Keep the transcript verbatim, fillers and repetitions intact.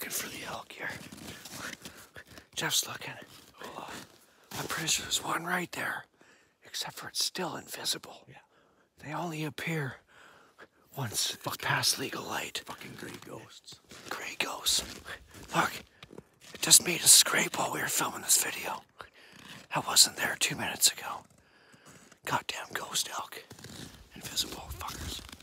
looking for the elk here. Jeff's looking. Oh, I'm pretty sure there's one right there. Except for it's still invisible. Yeah. They only appear once it's past legal light. Fucking gray ghosts. Gray ghosts. Look, it just made a scrape while we were filming this video. I wasn't there two minutes ago. Goddamn ghost elk. Invisible fuckers.